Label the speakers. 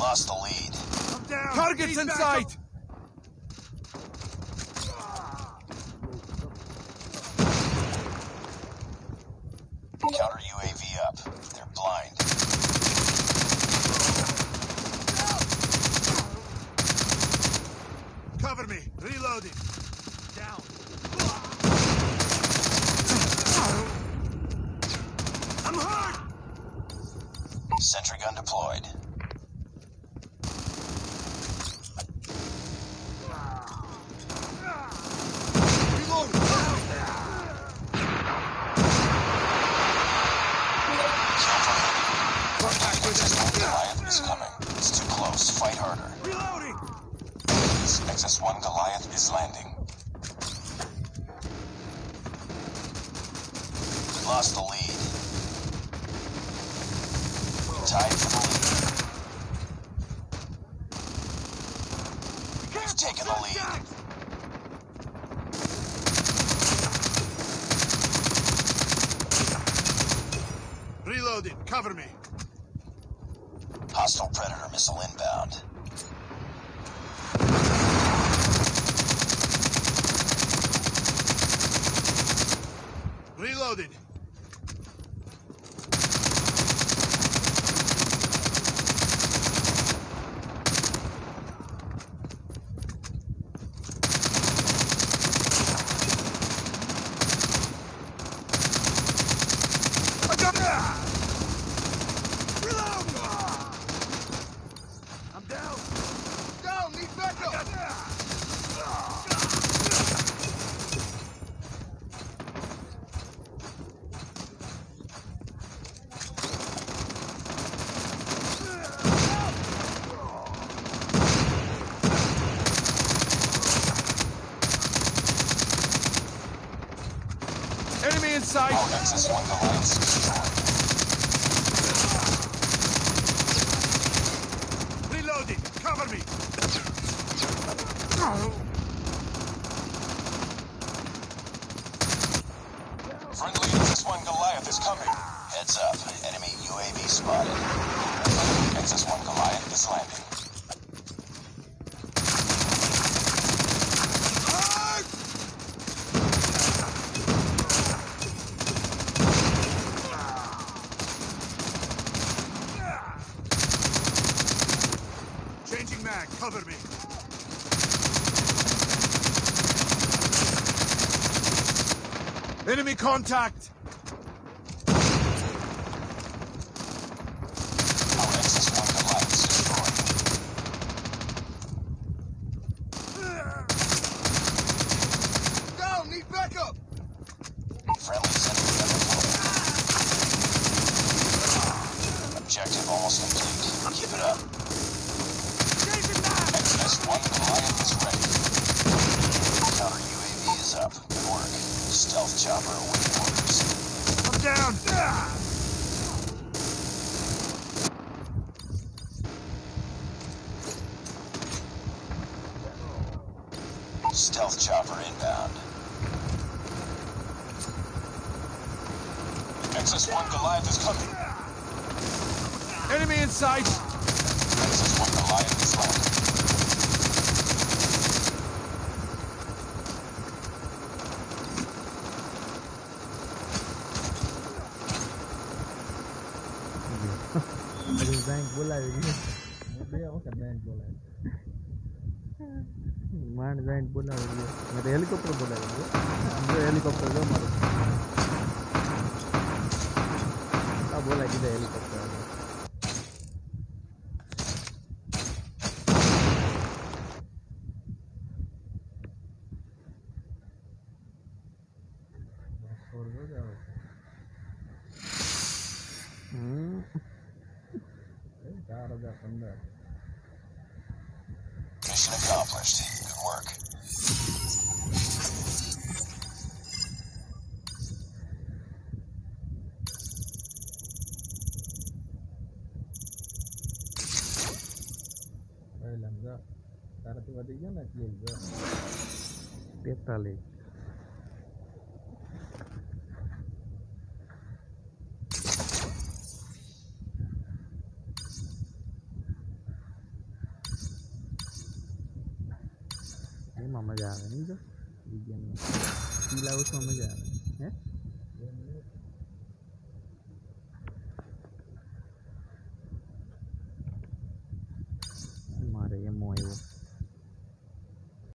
Speaker 1: Lost the lead.
Speaker 2: I'm down.
Speaker 3: Targets in sight!
Speaker 1: Counter UAV up. They're blind.
Speaker 2: Cover me. Reloading. Down. I'm hurt!
Speaker 1: Sentry gun deployed. Goliath is coming. It's too close. Fight harder.
Speaker 2: Reloading!
Speaker 1: XS-1 Goliath is landing. We lost the lead. We tied for the lead. We've taken the lead.
Speaker 2: Reloading. Cover me.
Speaker 1: Hostile Predator missile inbound.
Speaker 2: Reloading. I got that! Reload! I'm down. Down, need backup.
Speaker 3: Enemy in sight!
Speaker 1: Our XS-1 Goliath is destroyed.
Speaker 2: Reloading. Cover me.
Speaker 1: Friendly XS-1 Goliath is coming. Heads up. Enemy UAV spotted. XS-1 Goliath is landing.
Speaker 2: Changing mag. Cover me.
Speaker 3: Enemy contact!
Speaker 1: Our XS-1 Goliath is destroyed.
Speaker 2: Down. Need backup.
Speaker 1: Friendly sentry gun deployed. Objective almost complete. Keep it up. XS-1 Goliath is ready. Counter UAV is up. Good work. Stealth chopper awaiting orders.
Speaker 2: I'm down.
Speaker 1: Stealth chopper inbound. XS-1 Goliath is coming.
Speaker 3: Enemy in sight!
Speaker 1: XS-1 Goliath is landing.
Speaker 4: Bank बोला bank बोला मान bank बोला मेरे helicopter बोला helicopter जो मारो बोला कि helicopter
Speaker 1: Mission accomplished. Good work.
Speaker 4: એમાં મજા આવે નહીં જો બીજામાં ફીલ આવું તો મજા આવે હે